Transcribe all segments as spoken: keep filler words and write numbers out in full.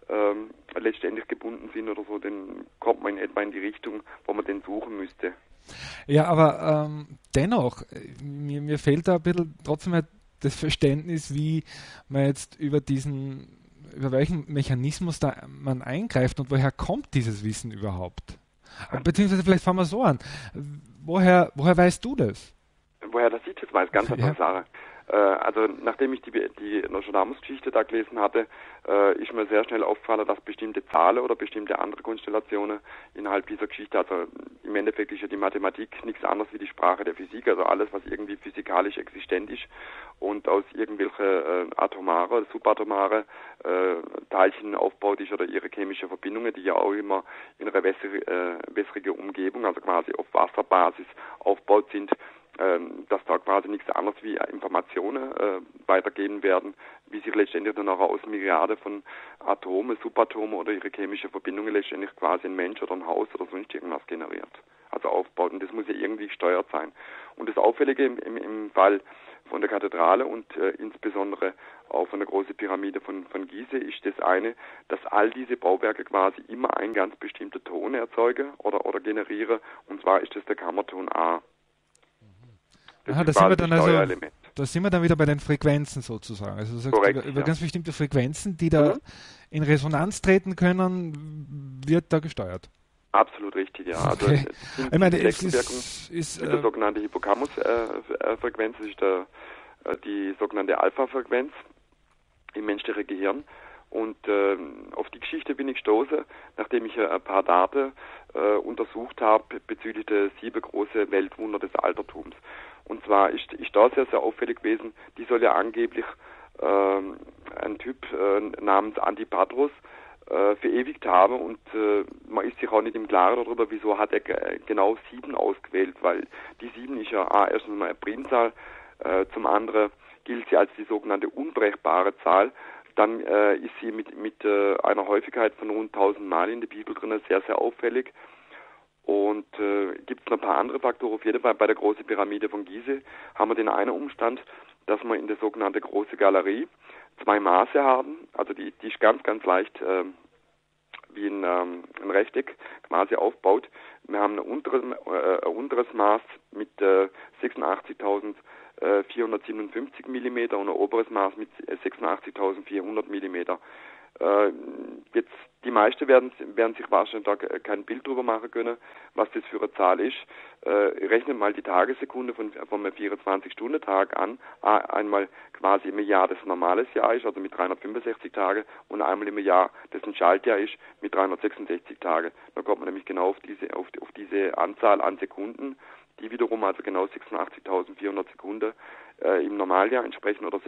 ähm, letztendlich gebunden sind oder so, dann kommt man in etwa in die Richtung, wo man den suchen müsste. Ja, aber ähm, dennoch, mir, mir fehlt da ein bisschen trotzdem halt das Verständnis, wie man jetzt über diesen, über welchen Mechanismus da man eingreift und woher kommt dieses Wissen überhaupt? Beziehungsweise vielleicht fangen wir so an. Woher, woher weißt du das? Woher das ich das weiß, ganz einfache Ja. Sache. Äh, also nachdem ich die, die Nostradamus-Geschichte da gelesen hatte, äh, ist mir sehr schnell aufgefallen, dass bestimmte Zahlen oder bestimmte andere Konstellationen innerhalb dieser Geschichte, also im Endeffekt ist ja die Mathematik nichts anderes wie die Sprache der Physik, also alles, was irgendwie physikalisch existent ist und aus irgendwelche äh, atomare, subatomare äh, Teilchen aufgebaut ist oder ihre chemische Verbindungen, die ja auch immer in einer wässrige, äh, wässrige Umgebung, also quasi auf Wasserbasis aufgebaut sind, dass da quasi nichts anderes wie Informationen äh, weitergehen werden, wie sich letztendlich dann auch aus Milliarden von Atomen, Subatomen oder ihre chemische Verbindungen letztendlich quasi ein Mensch oder ein Haus oder sonst irgendwas generiert, also aufbaut. Und das muss ja irgendwie gesteuert sein. Und das Auffällige im, im, im Fall von der Kathedrale und äh, insbesondere auch von der großen Pyramide von, von Gizeh ist das eine, dass all diese Bauwerke quasi immer einen ganz bestimmten Ton erzeugen oder, oder generieren, und zwar ist das der Kammerton A. Das Aha, ist da sind wir das dann also, Steuerelement. da sind wir dann wieder bei den Frequenzen sozusagen. Also du sagst, Korrekt, über, über ja. ganz bestimmte Frequenzen, die da Mhm. in Resonanz treten können, wird da gesteuert. Absolut richtig, ja. Also Okay. sind Ich meine, diese es Wechselwirkung ist, ist mit der äh, sogenannten Hippocampus-Frequenz, das ist der, äh, die sogenannte Alpha-Frequenz im menschlichen Gehirn. Und äh, auf die Geschichte bin ich gestoßen, nachdem ich ein paar Daten äh, untersucht habe bezüglich der sieben großen Weltwunder des Altertums. Und zwar ist, ist da sehr, sehr auffällig gewesen, die soll ja angeblich äh, ein Typ äh, namens Antipatros äh, verewigt haben, und äh, man ist sich auch nicht im Klaren darüber, wieso hat er g- genau sieben ausgewählt, weil die sieben ist ja ah, erstens mal eine Primzahl, äh, zum anderen gilt sie als die sogenannte unbrechbare Zahl. Dann äh, ist sie mit, mit äh, einer Häufigkeit von rund tausend Mal in der Bibel drin, sehr, sehr auffällig. Und äh, gibt es noch ein paar andere Faktoren. Auf jeden Fall bei der großen Pyramide von Gizeh haben wir den einen Umstand, dass wir in der sogenannten großen Galerie zwei Maße haben. Also die, die ist ganz, ganz leicht äh, wie ein, ähm, ein Rechteck quasi aufgebaut. Wir haben ein unteres, äh, ein unteres Maß mit äh, sechsundachtzigtausendvierhundertsiebenundfünfzig Millimeter und ein oberes Maß mit sechsundachtzigtausendvierhundert Millimeter. Äh, jetzt, die meisten werden, werden sich wahrscheinlich da kein Bild drüber machen können, was das für eine Zahl ist. Äh, rechnet mal die Tagessekunde von, vom vierundzwanzig-Stunden-Tag an. Einmal quasi im Jahr das ein normales Jahr ist, also mit dreihundertfünfundsechzig Tagen, und einmal im Jahr das ein Schaltjahr ist mit dreihundertsechsundsechzig Tagen. Da kommt man nämlich genau auf diese, auf, auf diese Anzahl an Sekunden, die wiederum also genau sechsundachtzigtausendvierhundert Sekunden äh, im Normaljahr entsprechen oder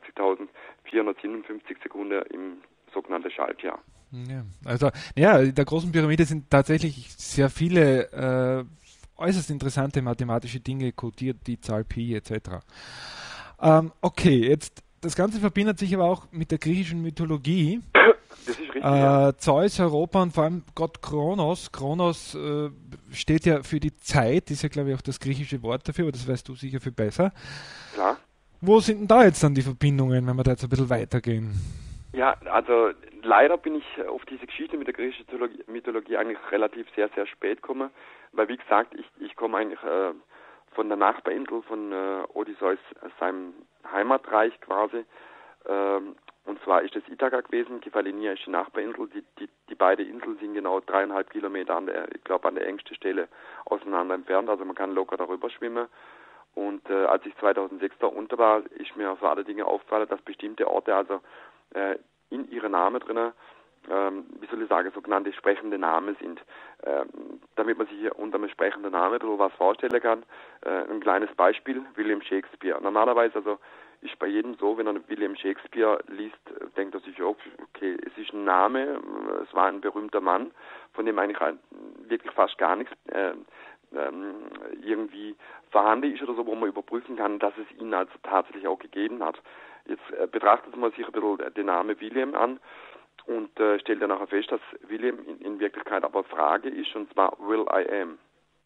sechsundachtzigtausendvierhundertsiebenundfünfzig Sekunden im sogenannten Schaltjahr. ja, also ja, in der großen Pyramide sind tatsächlich sehr viele äh, äußerst interessante mathematische Dinge kodiert, die Zahl Pi et cetera. Ähm, okay, jetzt das Ganze verbindet sich aber auch mit der griechischen Mythologie. Das ist richtig, Äh, ja. Zeus, Europa und vor allem Gott Kronos. Kronos äh, steht ja für die Zeit, ist ja glaube ich auch das griechische Wort dafür, aber das weißt du sicher viel besser. Klar. Wo sind denn da jetzt dann die Verbindungen, wenn wir da jetzt ein bisschen weitergehen? Ja, also leider bin ich auf diese Geschichte mit der griechischen Mythologie eigentlich relativ sehr, sehr spät gekommen, weil wie gesagt, ich, ich komme eigentlich äh, von der Nachbarinsel von äh, Odysseus, seinem Heimatreich quasi. Ähm, und zwar ist das Ithaka gewesen, Kefalonia ist die Nachbarinsel, die, die, die beiden Inseln sind genau dreieinhalb Kilometer an der, ich glaube an der engsten Stelle auseinander entfernt, also man kann locker darüber schwimmen. Und äh, als ich zweitausendsechs da unter war, ist mir so alle Dinge aufgefallen, dass bestimmte Orte also äh, in ihren Namen drin, ähm, wie soll ich sagen, sogenannte sprechende Namen sind. Ähm, damit man sich hier unter einem sprechenden Namen was vorstellen kann, äh, ein kleines Beispiel, William Shakespeare. Normalerweise also ist bei jedem so, wenn er William Shakespeare liest, denkt er sich, oh, okay, es ist ein Name, es war ein berühmter Mann, von dem eigentlich wirklich fast gar nichts äh, ähm, irgendwie vorhanden ist oder so, wo man überprüfen kann, dass es ihn also tatsächlich auch gegeben hat. Jetzt äh, betrachtet man sich ein bisschen den Namen William an und äh, stellt dann nachher fest, dass William in, in Wirklichkeit aber Frage ist, und zwar Will I Am.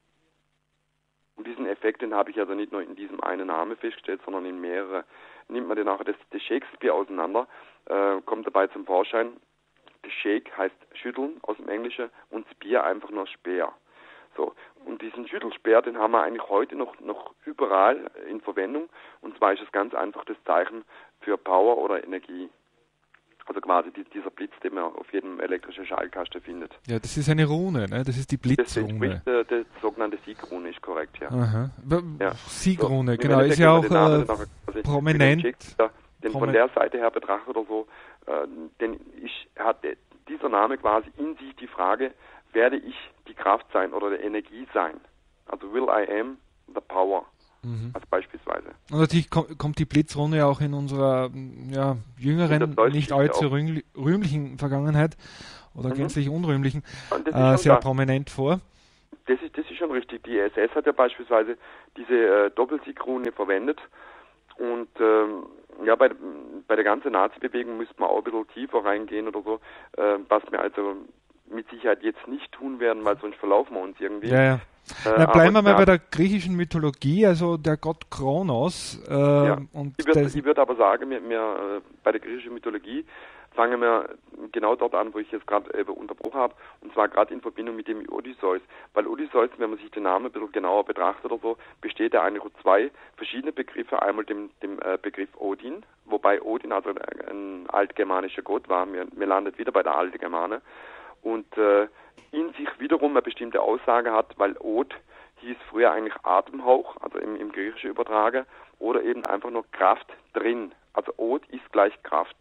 Und diesen Effekt, den habe ich also nicht nur in diesem einen Namen festgestellt, sondern in mehrere. Nimmt man dann nachher das, das Shakespeare auseinander, äh, kommt dabei zum Vorschein, das Shake heißt schütteln aus dem Englischen und Spear einfach nur Speer. So, und diesen Schüttelspeer, den haben wir eigentlich heute noch, noch überall in Verwendung, und zwar ist es ganz einfach das Zeichen für Power oder Energie. Also quasi die, dieser Blitz, den man auf jedem elektrischen Schaltkasten findet. Ja, das ist eine Rune, ne? Das ist die Blitzrune. Das ist die, die sogenannte Siegrune, ist korrekt, ja. Aha. Ja. Siegrune, so, genau, ist ja auch äh, also prominent. Den, den von der Seite her betrachtet oder so, äh, denn ich hat dieser Name quasi in sich die Frage, werde ich die Kraft sein oder die Energie sein? Also will I am the power, mhm. als beispielsweise. Und natürlich kommt die Blitzrune ja auch in unserer ja, jüngeren, nicht allzu rühmli- rühmlichen Vergangenheit oder mhm. gänzlich unrühmlichen äh, sehr da. prominent vor. Das ist, das ist schon richtig. Die S S hat ja beispielsweise diese äh, Doppelsiegrune verwendet, und ähm, ja, bei, bei der ganzen Nazi-Bewegung müsste man auch ein bisschen tiefer reingehen oder so, äh, was wir also mit Sicherheit jetzt nicht tun werden, weil sonst verlaufen wir uns irgendwie. Ja, ja. Äh, Na, bleiben wir mal bei der griechischen Mythologie, also der Gott Kronos. Äh, ja. und ich würde würd aber sagen, wir, wir, äh, bei der griechischen Mythologie fangen wir genau dort an, wo ich jetzt gerade äh, unterbrochen habe, und zwar gerade in Verbindung mit dem Odysseus. Weil Odysseus, wenn man sich den Namen ein bisschen genauer betrachtet oder so, besteht er eigentlich aus zwei verschiedene Begriffe. Einmal dem, dem äh, Begriff Odin, wobei Odin also ein, ein altgermanischer Gott war. Wir, wir landet wieder bei der alten Germane. Und äh, in sich wiederum eine bestimmte Aussage hat, weil Od hieß früher eigentlich Atemhauch, also im, im Griechischen übertragen, oder eben einfach nur Kraft drin. Also Od ist gleich Kraft.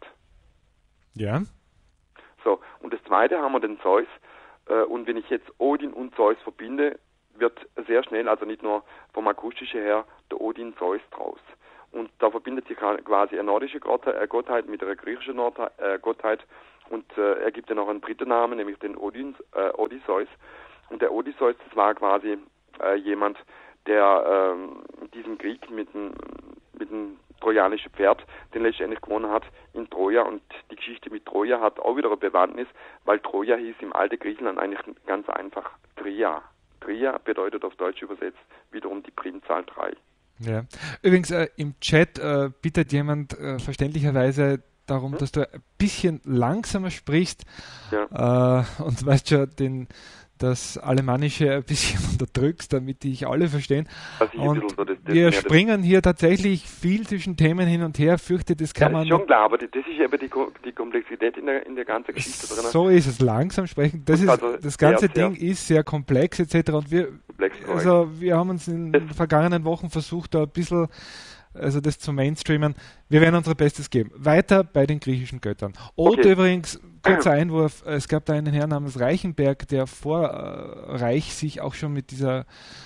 Ja. So, und das zweite haben wir den Zeus, äh, und wenn ich jetzt Odin und Zeus verbinde, wird sehr schnell, also nicht nur vom Akustischen her, der Odin Zeus draus. Und da verbindet sich quasi eine nordische Gottheit mit einer griechischen Gottheit, und äh, er gibt ja noch einen dritten Namen, nämlich den Odin, äh, Odysseus. Und der Odysseus, das war quasi äh, jemand, der äh, diesen Krieg mit dem, mit dem trojanischen Pferd, den letztendlich gewonnen hat in Troja. Und die Geschichte mit Troja hat auch wieder eine Bewandtnis, weil Troja hieß im alten Griechenland eigentlich ganz einfach Tria. Tria bedeutet auf Deutsch übersetzt wiederum die Primzahl drei. Ja. Übrigens, äh, im Chat äh, bittet jemand äh, verständlicherweise darum, hm? dass du ein bisschen langsamer sprichst, ja. äh, und weißt schon, den, das Alemannische ein bisschen unterdrückst, damit die ich alle verstehen. Und so, das, das wir springen hier tatsächlich viel zwischen Themen hin und her, fürchte, das kann ja, man... Das ist schon klar, aber das ist eben die, die Komplexität in der, in der ganzen Geschichte drin. So ist es, langsam sprechen. Das, ist, also das ganze sehr, Ding sehr ist sehr komplex et cetera. Und wir, also wir haben uns in den vergangenen Wochen versucht, da ein bisschen also das zu mainstreamen. Wir werden unser Bestes geben. Weiter bei den griechischen Göttern. Oder okay. Übrigens, kurzer Einwurf, es gab da einen Herrn namens Reichenberg, der vor äh, Reich sich auch schon mit dieser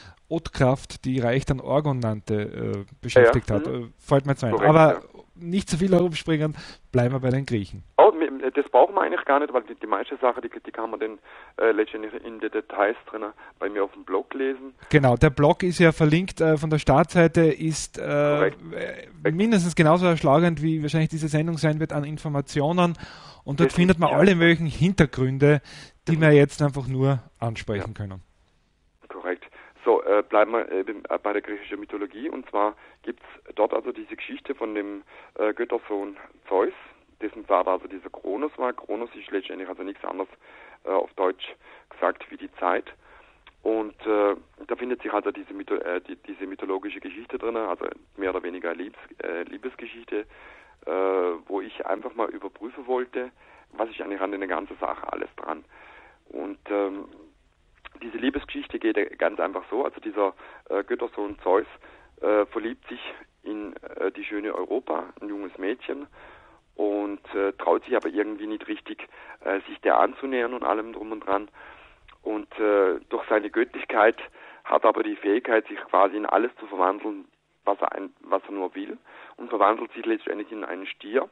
Odkraft, die Reich dann Orgon nannte, äh, beschäftigt ja, ja. hat. Mhm. Fällt mir zu ein. Korrekt, Aber ja. nicht zu viel herumspringen, bleiben wir bei den Griechen. Oh, das brauchen wir eigentlich gar nicht, weil die, die meiste Sache, die, die kann man dann äh, letztendlich in den Details drin bei mir auf dem Blog lesen. Genau, der Blog ist ja verlinkt äh, von der Startseite, ist äh, mindestens genauso erschlagend, wie wahrscheinlich diese Sendung sein wird an Informationen, und dort das findet man ja. alle möglichen Hintergründe, die mhm. wir jetzt einfach nur ansprechen ja. können. Korrekt. So, äh, bleiben wir eben bei der griechischen Mythologie, und zwar gibt es dort also diese Geschichte von dem äh, Göttersohn Zeus, dessen Vater also dieser Kronos war. Kronos ist letztendlich also nichts anderes äh, auf Deutsch gesagt wie die Zeit. Und äh, da findet sich also diese, Mytho- äh, die, diese mythologische Geschichte drin, also mehr oder weniger Liebes, äh, Liebesgeschichte, äh, wo ich einfach mal überprüfen wollte, was ist eigentlich an der ganzen Sache alles dran. Und ähm, diese Liebesgeschichte geht ganz einfach so, also dieser äh, Göttersohn Zeus äh, verliebt sich in äh, die schöne Europa, ein junges Mädchen, und äh, traut sich aber irgendwie nicht richtig, äh, sich der anzunähern und allem drum und dran. Und äh, durch seine Göttlichkeit hat er aber die Fähigkeit, sich quasi in alles zu verwandeln, was er, ein, was er nur will, und verwandelt sich letztendlich in einen Stier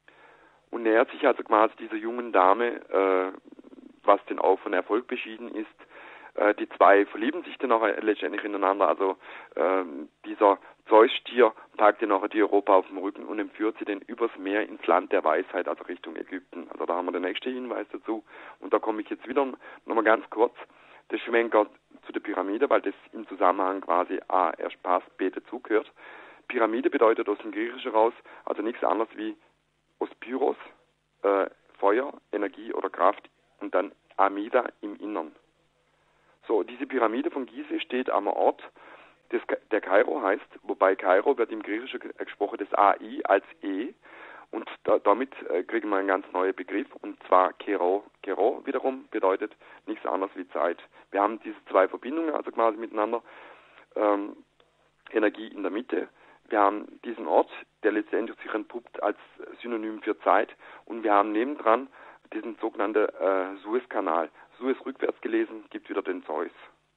und nähert sich also quasi dieser jungen Dame, äh, was denn auch von Erfolg beschieden ist. Äh, die zwei verlieben sich dann auch letztendlich ineinander, also äh, dieser Zeus-Stier packt dann auch die Europa auf dem Rücken und entführt sie dann übers Meer ins Land der Weisheit, also Richtung Ägypten. Also da haben wir den nächsten Hinweis dazu. Und da komme ich jetzt wieder nochmal ganz kurz, das Schwenker zu der Pyramide, weil das im Zusammenhang quasi A, erst passt, B, dazugehört. Pyramide bedeutet aus dem Griechischen raus, also nichts anderes wie aus Pyros, äh, Feuer, Energie oder Kraft und dann Amida im Innern. So, diese Pyramide von Gizeh steht am Ort, des, der Kairo heißt, wobei Kairo wird im Griechischen gesprochen das A I als E und da, damit äh, kriegen wir einen ganz neuen Begriff und zwar Kero. Kero wiederum bedeutet nichts anderes wie Zeit. Wir haben diese zwei Verbindungen, also quasi miteinander, ähm, Energie in der Mitte. Wir haben diesen Ort, der letztendlich sich entpuppt als Synonym für Zeit und wir haben nebendran diesen sogenannten äh, Suezkanal. Suez rückwärts gelesen, gibt wieder den Zeus.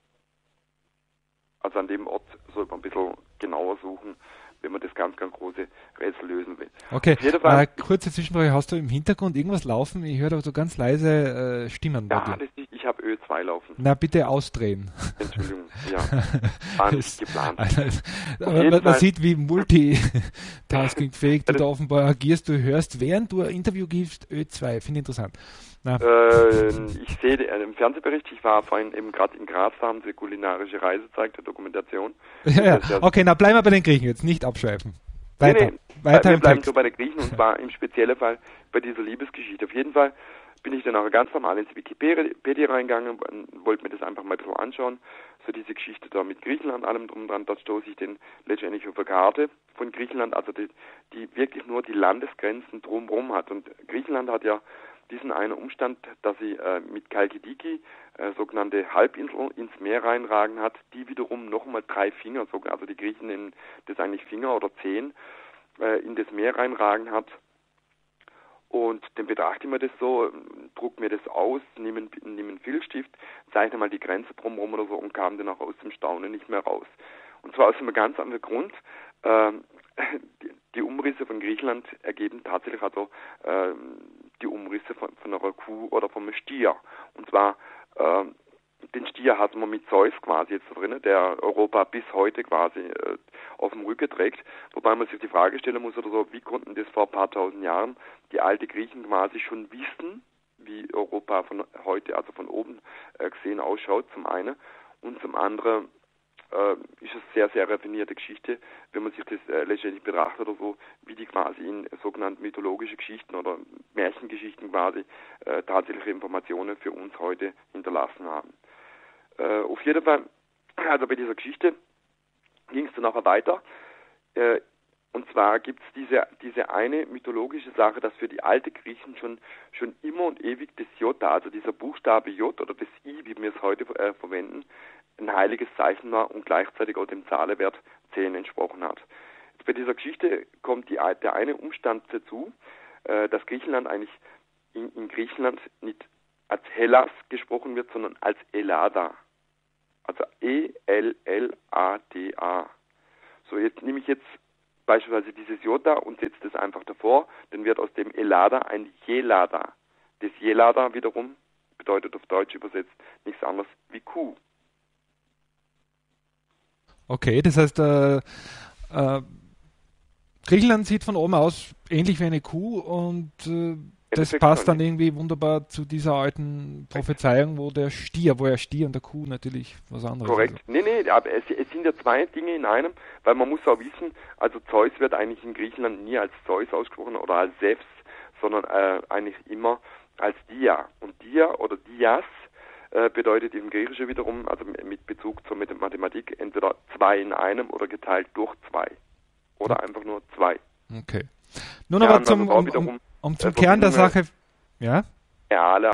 Also an dem Ort sollte man ein bisschen genauer suchen, wenn man das ganz, ganz große Rätsel lösen will. Okay, äh, kurze Zwischenfrage, hast du im Hintergrund irgendwas laufen? Ich höre da so ganz leise äh, Stimmen bei ja, dir. Das, ich habe Ö zwei laufen. Na, bitte ausdrehen. Entschuldigung, ja. War nicht geplant. Also, aber man, man sieht, wie multitaskingfähig du da offenbar agierst. Du hörst, während du ein Interview gibst, Ö zwei. Finde ich interessant. Äh, ich sehe äh, im Fernsehbericht, ich war vorhin eben gerade in Graz, da haben sie kulinarische Reise gezeigt, der Dokumentation. Ja, ja. Okay, na bleiben wir bei den Griechen jetzt, nicht abschweifen. Weiter, nee, nee, weiter wir bleiben so bei den Griechen und zwar im speziellen Fall bei dieser Liebesgeschichte. Auf jeden Fall bin ich dann auch ganz normal ins Wikipedia reingegangen und wollte mir das einfach mal ein bisschen anschauen. So diese Geschichte da mit Griechenland, allem drum und dran, da stoße ich dann letztendlich auf eine Karte von Griechenland, also die, die wirklich nur die Landesgrenzen drumherum hat. Und Griechenland hat ja diesen einen Umstand, dass sie äh, mit Chalkidiki äh, sogenannte Halbinsel ins Meer reinragen hat, die wiederum nochmal drei Finger, so, also die Griechen nennen das eigentlich Finger oder Zehen, äh, in das Meer reinragen hat. Und dann betrachte ich mir das so, druck mir das aus, nehme einen Filzstift, zeichne mal die Grenze drumherum oder so und kam dann auch aus dem Staunen nicht mehr raus. Und zwar aus einem ganz anderen Grund. Äh, die, die Umrisse von Griechenland ergeben tatsächlich also äh, die Umrisse von, von einer Kuh oder vom Stier. Und zwar äh, den Stier hat man mit Zeus quasi jetzt drin, der Europa bis heute quasi äh, auf dem Rücken trägt. Wobei man sich die Frage stellen muss oder so, wie konnten das vor ein paar tausend Jahren die alten Griechen quasi schon wissen, wie Europa von heute, also von oben äh, gesehen ausschaut, zum einen. Und zum anderen äh, ist es sehr, sehr raffinierte Geschichte, wenn man sich das äh, letztendlich betrachtet oder so, wie die quasi in sogenannten mythologischen Geschichten oder Märchengeschichten quasi äh, tatsächliche Informationen für uns heute hinterlassen haben. Äh, auf jeden Fall, also bei dieser Geschichte ging es dann nachher weiter. Äh, und zwar gibt es diese, diese eine mythologische Sache, dass für die alten Griechen schon, schon immer und ewig das Jota, also dieser Buchstabe J oder das I, wie wir es heute äh, verwenden, ein heiliges Zeichen war und gleichzeitig auch dem Zahlenwert zehn entsprochen hat. Jetzt bei dieser Geschichte kommt die, der eine Umstand dazu, äh, dass Griechenland eigentlich in, in Griechenland nicht als Hellas gesprochen wird, sondern als Ellada. Also E L L A D A. So, jetzt nehme ich jetzt beispielsweise dieses Jota und setze das einfach davor, dann wird aus dem Ellada ein Jelada. Das Jelada wiederum bedeutet auf Deutsch übersetzt nichts anderes wie Kuh. Okay, das heißt, äh, äh, Griechenland sieht von oben aus ähnlich wie eine Kuh und äh, das passt dann irgendwie wunderbar zu dieser alten Prophezeiung, wo der Stier, wo der Stier und der Kuh natürlich was anderes ist. Korrekt. Nee, nee, aber es, es sind ja zwei Dinge in einem, weil man muss auch wissen, also Zeus wird eigentlich in Griechenland nie als Zeus ausgesprochen oder als Zeus, sondern äh, eigentlich immer als Dia. Und Dia oder Dias äh, bedeutet im Griechischen wiederum, also mit Bezug zur Mathematik, entweder zwei in einem oder geteilt durch zwei. Oder hm. einfach nur zwei. Okay. Nun aber zum, um, um, um zum Kern der Sache, ja? Reale